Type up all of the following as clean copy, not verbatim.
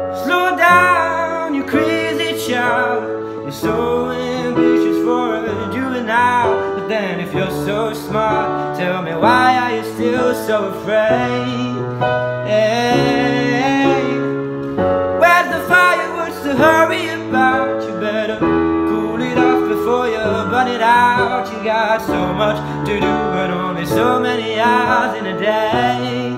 Slow down, you crazy child. You're so ambitious for a juvenile. But then if you're so smart, tell me why are you still so afraid? Hey, where's the fire? What's to hurry about? You better cool it off before you burn it out. You got so much to do but only so many hours in a day.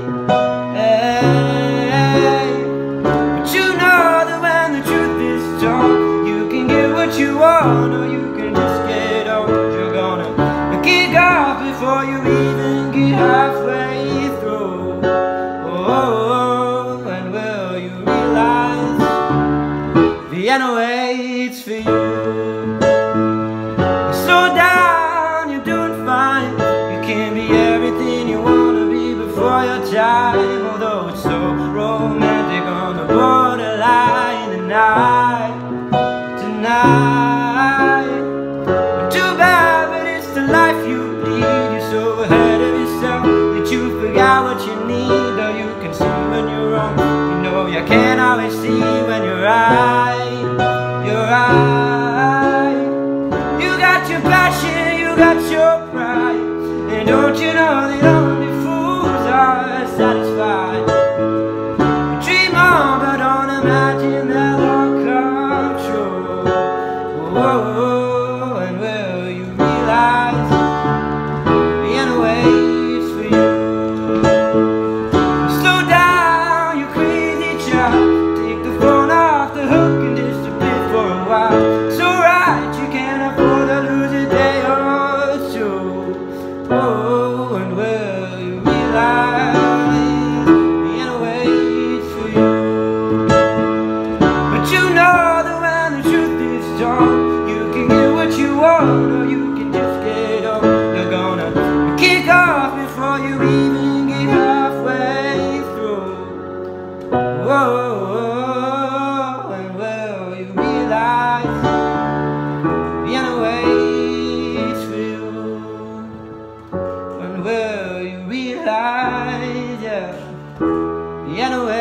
Hey, but you know that when the truth is told, you can get what you want or you can just get old. You're gonna kick off before you even get halfway through. Oh, and will you realize Vienna waits for you? Slow down, you're doing fine. You can be everything you wanna be before your time. Although it's so romantic on the borderline tonight. But too bad, but it's the life you lead. You're so ahead of yourself that you forgot what you need. Though you can see when you're wrong, you know you can't always see when you're right. You're right. You got your passion, you got your pride. And don't you know that only fools are satisfied? Dream on, but don't imagine they'll all come true. Oh, and will you realize Vienna waits for you? Slow down, you crazy child. Take the phone off the hook and disappear for a while. So right, you can't afford to lose a day or two. Oh, and will you realize Vienna waits for you? But you know that when the truth is told, you can get what you want or you can just get old. You're gonna kick off before you even get halfway through. Whoa, and will you realize Vienna waits for you? And will you realize, yeah, Vienna waits